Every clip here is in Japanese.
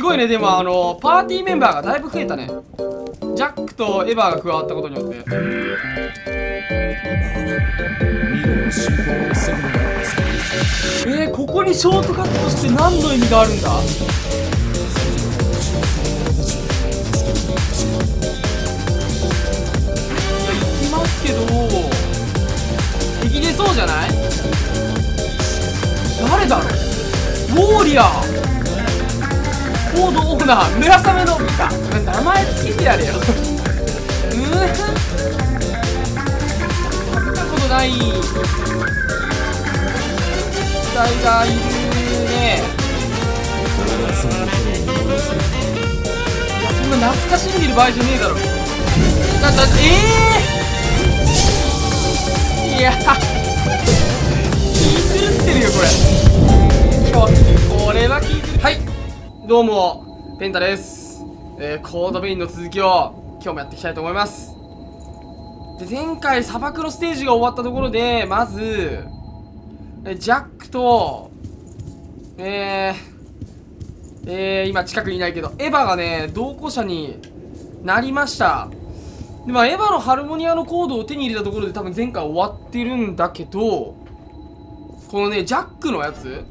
ごいね。でもパーティーメンバーがだいぶ増えたね。ジャックとエヴァが加わったことによって。ここにショートカットして何の意味があるんだ。行きますけど敵出そうじゃない？誰だろう。ウォーリアーコードオーナー村雨のか名前つけてやれよ見たことない機体がいるね。そんな懐かしんでる場合じゃねえだろ。いや聞いてるよこれ。これは聞いてる。はい、どうもペンタです。コードベインの続きを今日もやっていきたいと思います。で、前回砂漠のステージが終わったところで、まずジャックと今近くにいないけどエヴァがね同行者になりました。で、エヴァのハルモニアのコードを手に入れたところで多分前回終わってるんだけど、このねジャックのやつ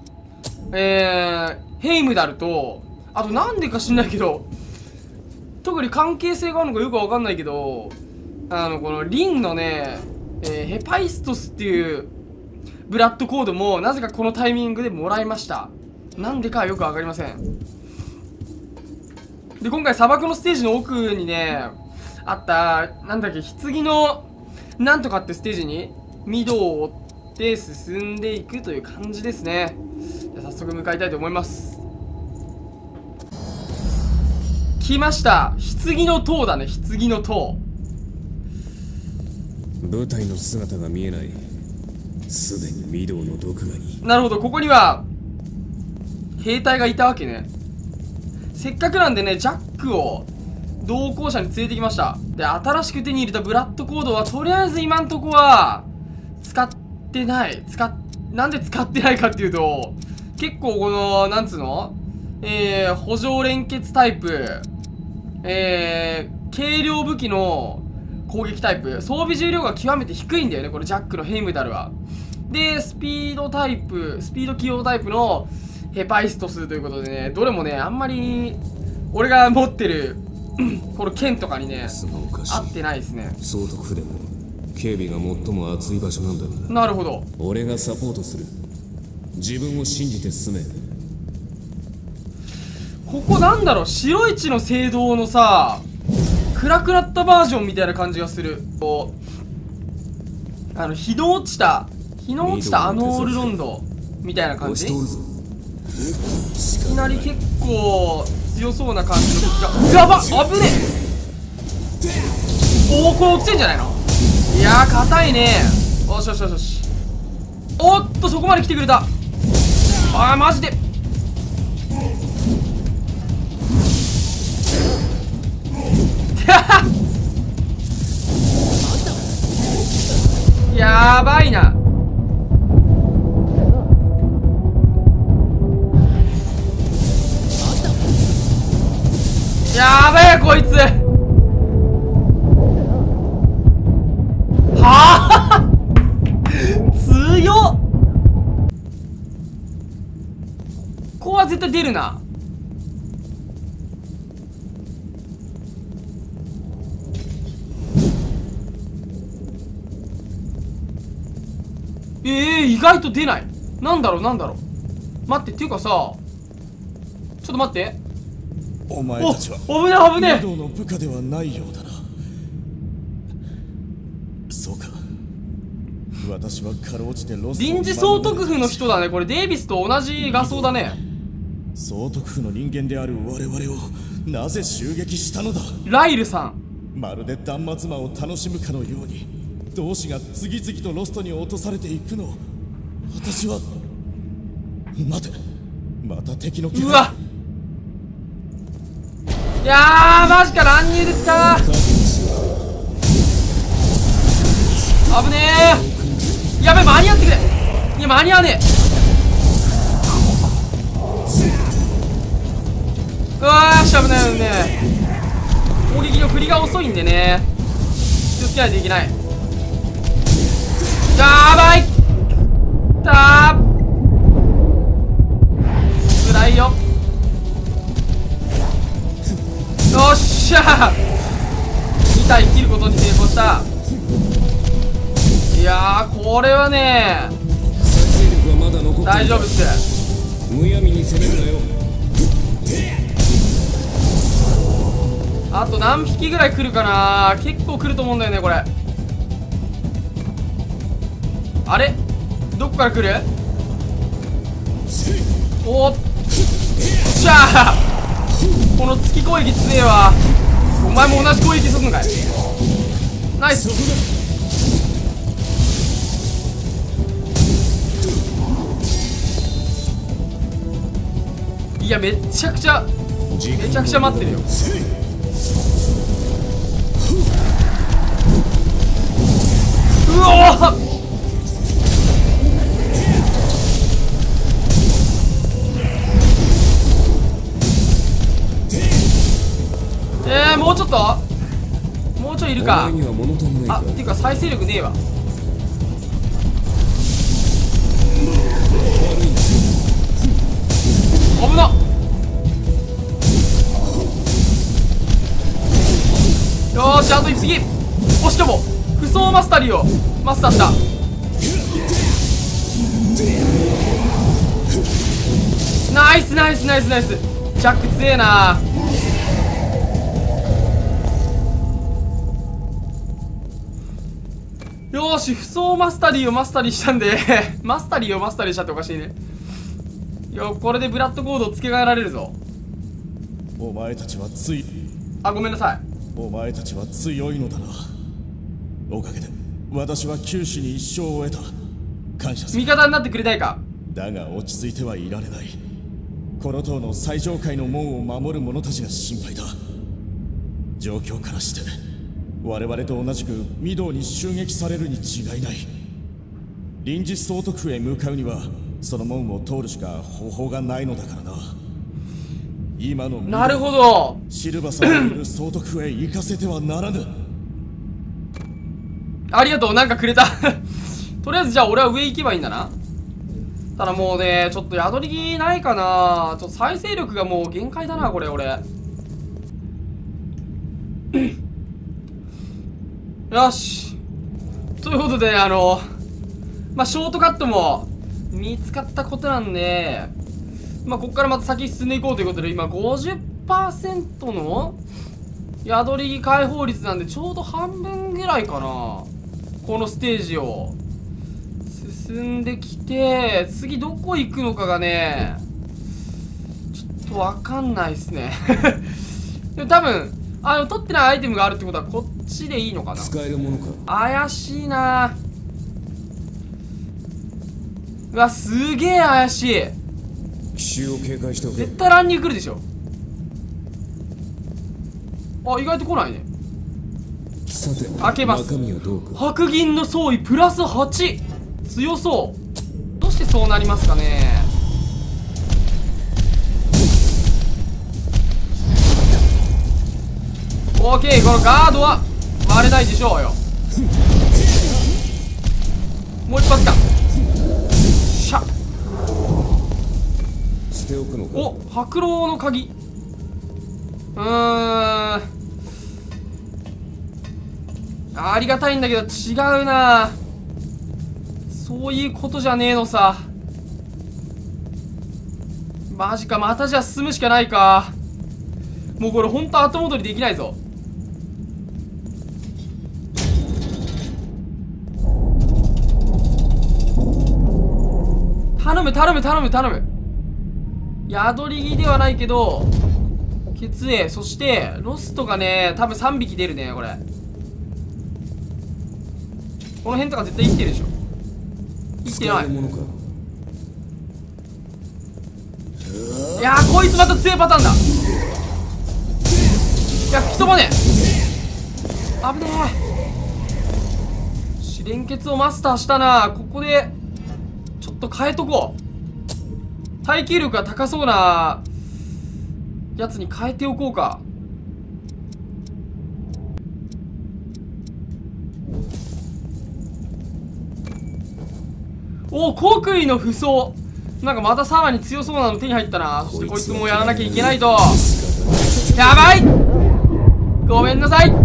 ヘイムダルと、あとなんでか知んないけど、特に関係性があるのかよくわかんないけど、このリンのね、ヘパイストスっていうブラッドコードもなぜかこのタイミングでもらいました。なんでかはよくわかりません。で、今回砂漠のステージの奥にね、あった、なんだっけ、棺のなんとかってステージにミドを追って進んでいくという感じですね。じゃあ早速向かいたいと思います。来ました。棺の塔だね。棺の塔。 部隊の姿が見えない。すでに御堂の毒牙に。 なるほど、ここには兵隊がいたわけね。せっかくなんでねジャックを同行者に連れてきました。で、新しく手に入れたブラッドコードはとりあえず今んとこは使ってない。なんで使ってないかっていうと、結構このなんつうの補助連結タイプ、軽量武器の攻撃タイプ、装備重量が極めて低いんだよね、これジャックのヘイムダルは。で、スピード起用タイプのヘパイストスということでね、どれもね、あんまり俺が持ってるこの剣とかにね、合ってないですね。 総督府でも警備が最も熱い場所なんだろうな。 なるほど。 俺がサポートする。自分を信じて進め。 ここなんだろう、白市の聖堂のさ、暗くなったバージョンみたいな感じがする。こう日の落ちたアノールロンドみたいな感じ。いきなり結構強そうな感じの敵が。やばっ、危ねえ。これ落ちてんじゃないの。いやー硬いね。よしよしよしよし。おっと、そこまで来てくれた。あーマジでやばいな。やばいこいつ。はあ強っ。ここは絶対出るな。意外と出ない。なんだろう。待って、っていうかさ、ちょっと待って。 お前たちは危ねえ。 御堂の部下ではないようだな。そうか、私はかろうじてロスト臨時総督府の人だね。これデイビスと同じ画像だね。 総督府の人間である我々をなぜ襲撃したのだ。 ライルさん、 まるで断末魔を楽しむかのように同志が次々とロストに落とされていくのを私は。待て、また敵の気配。 うわ、いやーマジか、乱入ですか。危ねえ。やべ、間に合ってくれ。いや間に合わね危ないよね。攻撃の振りが遅いんでね、気をつけないといけない。やばいたー、辛いよ。よっしゃー、2体切ることに成功した。いやー、これはね、 再生力はまだ残っている。 大丈夫っす。 むやみに攻めるなよ。 あと何匹ぐらい来るかな。結構来ると思うんだよねこれ。あれ、どこから来る。おっしゃー、この月攻撃強えわ。お前も同じ攻撃するのかい。ナイス。いや、めちゃくちゃ待ってるよ。うおー、もうちょっと、もうちょいいるか。 お前には物足りないか。 あ、っていうか再生力ねえわ。危なっ。よーし、あと1匹。おしかも不走マスタリーをマスターした。ナイスナイスナイスナイス。ジャック強えな。よーし、不走マスタリーをマスタリーしたんでマスタリーをマスタリーしたっておかしいね。よ、これでブラッドコードを付け替えられるぞ。 お前たちはあ、ごめんなさい。 お前たちは強いのだな。おかげで私は九死に一生を得た。感謝する。 味方になってくれないか。 だが落ち着いてはいられない。この塔の最上階の門を守る者たちが心配だ。状況からして我々と同じく御堂に襲撃されるに違いない。臨時総督府へ向かうにはその門を通るしか方法がないのだからな。今のなるほど。 シルバさんのいる総督府へ行かせてはならぬ。 ありがとう、なんかくれたとりあえずじゃあ俺は上行けばいいんだな。ただもうね、ちょっと宿り木ないかな。ちょっと再生力がもう限界だなこれ俺よし、ということでショートカットも見つかったことなんで、ここからまた先進んでいこうということで、今 50% の宿り木開放率なんで、ちょうど半分ぐらいかな。このステージを進んできて、次どこ行くのかがね、ちょっとわかんないっすねでも多分取ってないアイテムがあるってことはこっちでいいのかな。 使えるものか。 怪しいな。うわ、すげえ怪しい。 奇襲を警戒しておけ。 絶対乱入来るでしょ。あ、意外と来ないね。 さて、 開けます。 中身はどうか。 白銀の装備プラス8。強そう。どうしてそうなりますかね。オーケー、このガードは割れないでしょうよ。もう一発か。シャッ。 捨ておくのか。 お、白狼の鍵。ありがたいんだけど違うな。そういうことじゃねえのさ。マジか、またじゃあ進むしかないか。もうこれほんと後戻りできないぞ。頼む頼む頼む頼む。宿り木ではないけど血液、そしてロストがね多分3匹出るね。これこの辺とか絶対生きてるでしょ。生きてない。いやー、こいつまた強いパターンだ。いや、吹き飛ばねえ。危ねえ。連結をマスターしたな。ここでちょっと変えとこう。耐久力が高そうなやつに変えておこうか。おお、国威の不装。なんかまたさらに強そうなの手に入ったな。そしてこいつもやらなきゃいけないと。やばい、ごめんなさい。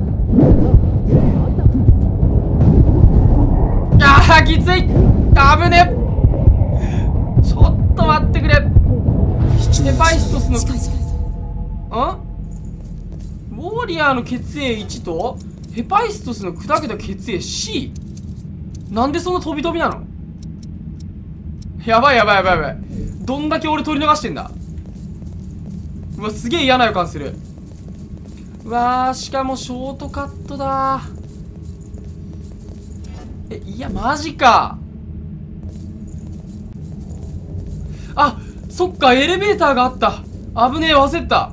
あー、きつい。危ね。ちょっと待ってくれ。ヘパイストスのウォーリアーの血液1とヘパイストスの砕けた血液 C。 なんでそんな飛び飛びなの。やばいやばいやばいやばい。どんだけ俺取り逃してんだ。うわ、すげえ嫌な予感する。うわー、しかもショートカットだー。いや、マジか。あ、そっか、エレベーターがあった。危ねえ、忘れた。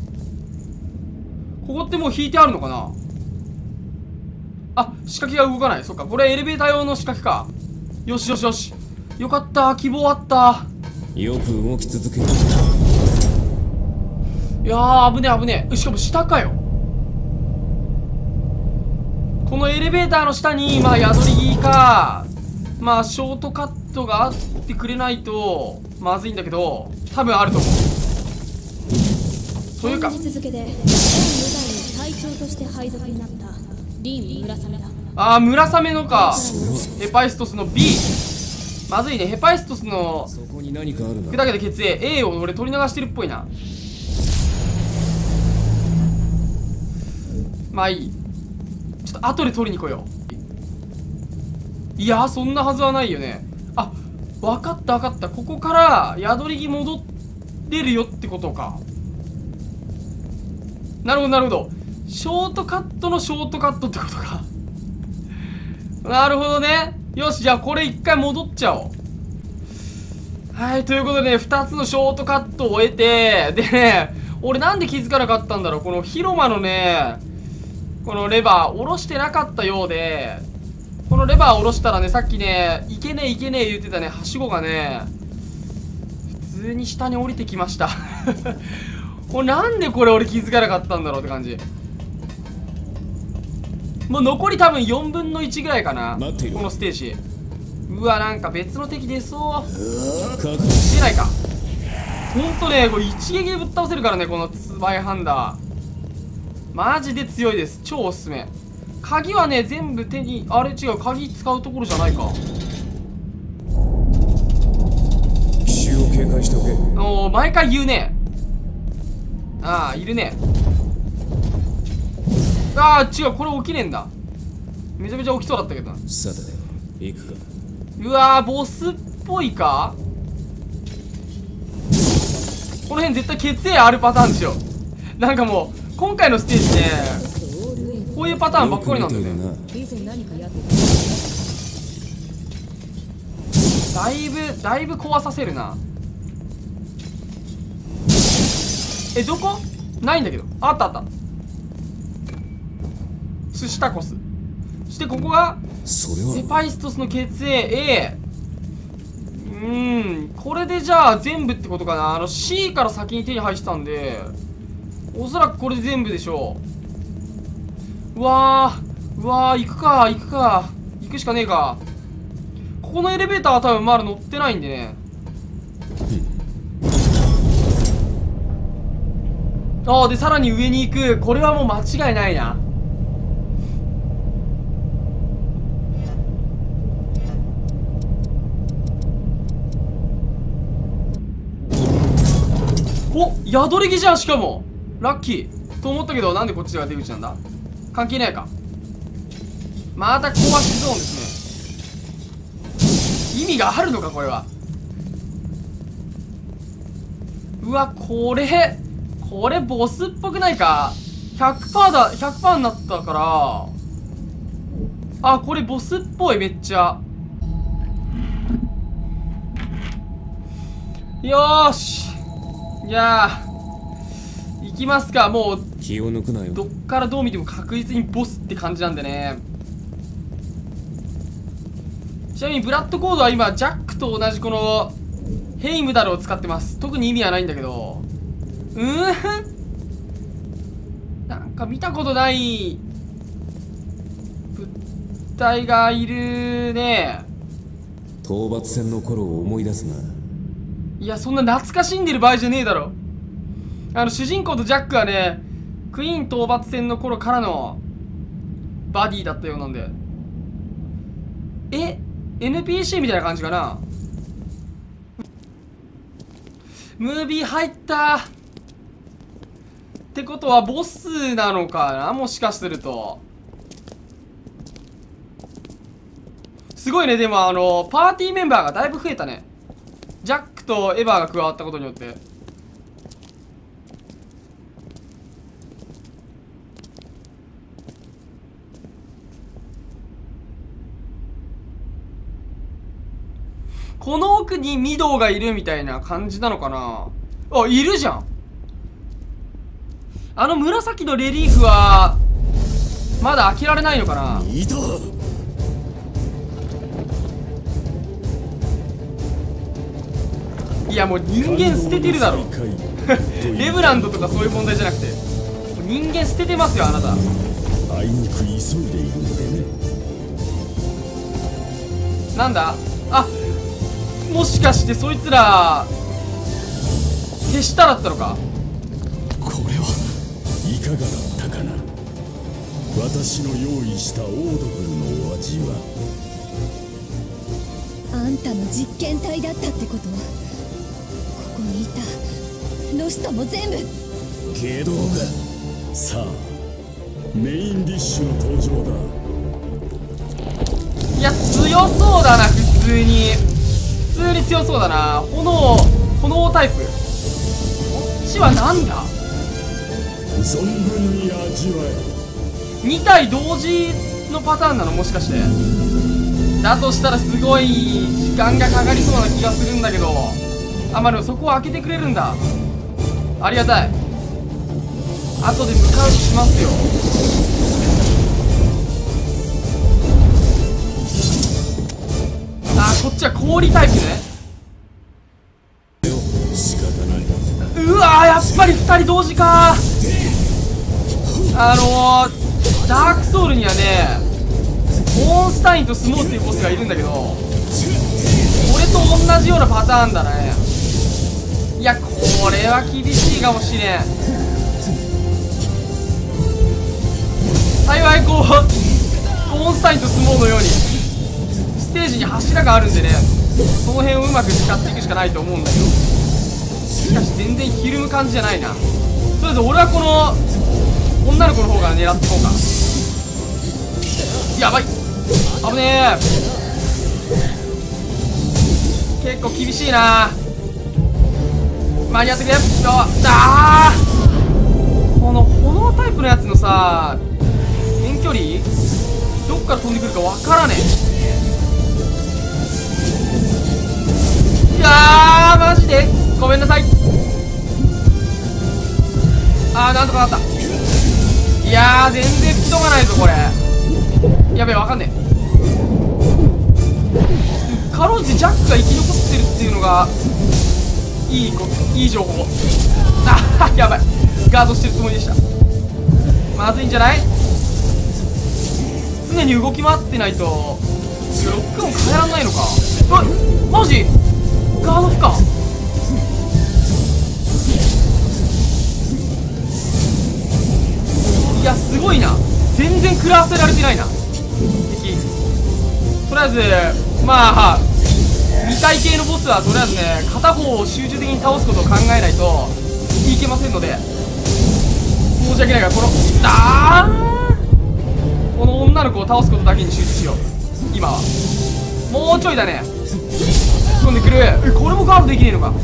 ここってもう引いてあるのかな。あ、仕掛けが動かない。そっか、これエレベーター用の仕掛けか。よしよしよし、よかった、希望あった。 よく動き続ける。 いやー、危ねえ危ねえ。しかも下かよ。このエレベーターの下にまあ宿り木か、まあショートカットがあってくれないとまずいんだけど、多分あると思う。というか、 本日付で全無罪に隊長として配属になったリン・村雨だ。 ああ、村雨のか。ヘパイストスの B。 まずいね。ヘパイストスのそこに何かあるな。 砕けた血液 A を俺取り流してるっぽいな。まあいい、ちょっと後で取りに来よう。いやー、そんなはずはないよね。あ、分かった分かった。ここから宿り木戻れるよってことか。なるほどなるほど。ショートカットのショートカットってことか。なるほどね。よし、じゃあこれ一回戻っちゃおう。はい、ということでね、2つのショートカットを終えて、でね、俺なんで気づかなかったんだろう。この広間のね、このレバー下ろしてなかったようで、このレバー下ろしたらね、さっきね、いけねえいけねえ言ってたね、はしごがね、普通に下に降りてきました。これなんでこれ俺気づかなかったんだろうって感じ。もう残り多分4分の1ぐらいかな、このステージ。うわ、なんか別の敵出そう。出ないか。ほんとね、これ一撃でぶっ倒せるからね、このツバイハンダー。マジで強いです。超おすすめ。鍵はね、全部手に、あれ違う、鍵使うところじゃないか。 奇襲を警戒しておけ。 おー、毎回言うね。ああ、いるね。ああ、違う、これ起きねえんだ。めちゃめちゃ起きそうだったけどな。 さて行くか。 うわー、ボスっぽいか。この辺絶対血液あるパターンでしょ。なんかもう今回のステージね、こういうパターンばっかりなんだよね。だいぶ壊させるな。どこないんだけど。あったあった。寿司タコス。そしてここがヘパイストスの血液 A。これでじゃあ全部ってことかな。C から先に手に入ってたんで、おそらくこれで全部でしょう。うわー、行くか行くしかねえか。ここのエレベーターは多分まだ乗ってないんでね。ああ、でさらに上に行く。これはもう間違いないな。お、宿り木じゃん。しかもラッキーと思ったけど、なんでこっちが出口なんだ。関係ないか。また壊しゾーンですね。意味があるのかこれは。うわ、これボスっぽくないか。 100% だ。 100% になったから、あ、これボスっぽい。めっちゃ。よーし、じゃあ行きますか。もう気を抜くなよ。 どっからどう見ても確実にボスって感じなんでね。ちなみにブラッドコードは今ジャックと同じこのヘイムダルを使ってます。特に意味はないんだけど、 なんか見たことない物体がいるね。 討伐戦の頃を思い出すな。 いや、そんな懐かしんでる場合じゃねえだろ。主人公とジャックはね、クイーン討伐戦の頃からのバディだったようなんで。NPC みたいな感じかな。ムービー入ったってことはボスなのかな、もしかすると。すごいね。でもパーティーメンバーがだいぶ増えたね。ジャックとエヴァが加わったことによって。この奥にミドウがいるみたいな感じなのかな。あ、いるじゃん。紫のレリーフはまだ開けられないのかな。 ミドウ。 いや、もう人間捨ててるだろ。レブランドとかそういう問題じゃなくて、人間捨ててますよ、あなた。 あいにく急いでいるのでね。 なんだ。あ、もしかしてそいつら手下だったのか。 これはいかがだったかな。私の用意したオードブルのお味は。 あんたの実験体だったってことは、ここにいたロストも全部。 ゲドウが。さあ、メインディッシュの登場だ。 いや、強そうだな。普通に強そうだな。炎タイプ。こっちはなんだ。 存分に味わえ。 2体同時のパターンなの、もしかして。だとしたらすごい時間がかかりそうな気がするんだけど。あ、まあでもそこを開けてくれるんだ。ありがたい。後で向かうとしますよ。あ、こっちは氷タイプね。 仕方ない。 うわー、やっぱり2人同時か。ダークソウルにはね、モンスタインとスモーっていうボスがいるんだけど、これと同じようなパターンだね。いや、これは厳しいかもしれん。幸いモンスタインとスモーのようにステージに柱があるんでね、その辺をうまく使っていくしかないと思うんだけど、しかし全然ひるむ感じじゃないな。とりあえず俺はこの女の子の方から狙っていこうか。やばい、危ねえ。結構厳しいな。間に合ってくれ。あー、この炎タイプのやつのさ、遠距離どっから飛んでくるかわからねえ。いやー、マジでごめんなさい。あー、なんとかなった。いやー、全然吹き飛ばないぞこれ。やべえ、わかんねえ。かろうじてジャックが生き残ってるっていうのがいい情報。あー、やばい、ガードしてるつもりでした。まずいんじゃない。常に動き回ってないとロックオン変えらんないのか。マジガード負荷。いや、すごいな。全然食らわせられてないな敵。とりあえずまあ2体系のボスはとりあえずね、片方を集中的に倒すことを考えないといけませんので、申し訳ないがこのこの女の子を倒すことだけに集中しよう。今はもうちょいだね。突っ込んでくる。これもガードできねえのか。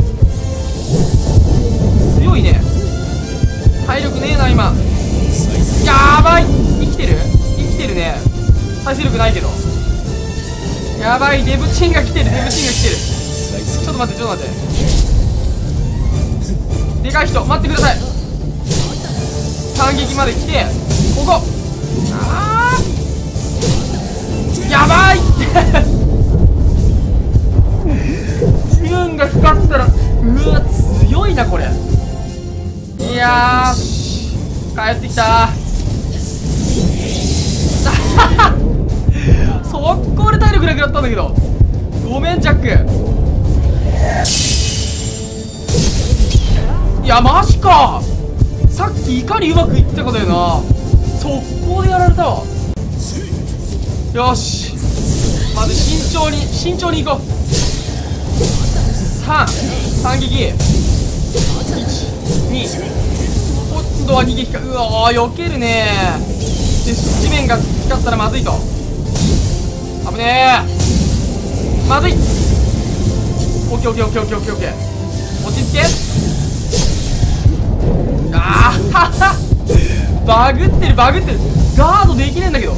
強いね。体力ねえな今。やばい、生きてるね。再生力ないけどやばい。デブチンが来てる。ちょっと待って。でかい人待ってください。反撃まで来て、ここやばい自分が光ったら、うわ強いなこれ。 やー帰ってきた速攻で体力なくなったんだけど、ごめんジャック。いやマジか、さっきいかにうまくいってたかだよな。速攻でやられたわ。よし、まず慎重にいこう。3撃、1、2、今度は2撃か。うわー避けるねー。で地面が光ったらまずいと。危ねえ、まずい。オッケーオッケーオッケーオッケーオッケーオッケー、落ち着け。あーははバグってるガードできねえんだけど。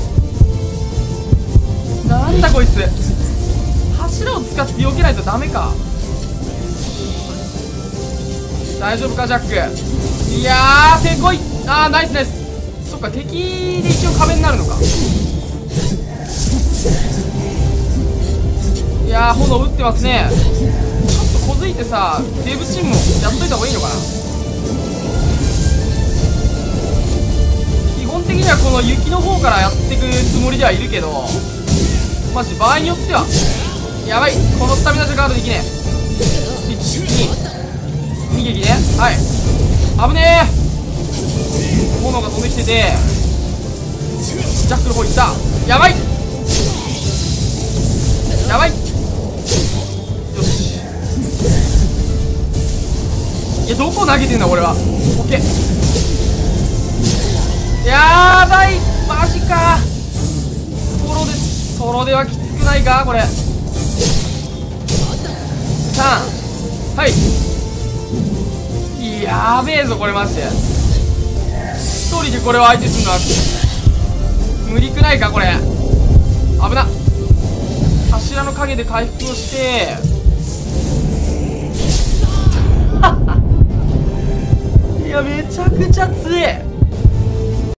なんだこいつ、柱を使って避けないとダメか。大丈夫かジャック。いやーせこい。あーナイスナイス。そっか敵で一応壁になるのか。いやー炎打ってますね。ちょっと小づいてさ、デブチンもやっといた方がいいのかな。基本的にはこの雪の方からやっていくつもりではいるけど、マジ場合によってはやばい。このスタミナじゃガードできねえ。2撃ね。はい、危ねえ。炎が飛んできててジャックの方行った。やばいやばい。よし、いやどこ投げてんだ俺は。オッケー、やばいマジか。ソロではきつくないかこれ。3、はい、やべえぞこれマジで。一人でこれを相手するのは無理くないかこれ。危な。柱の陰で回復をして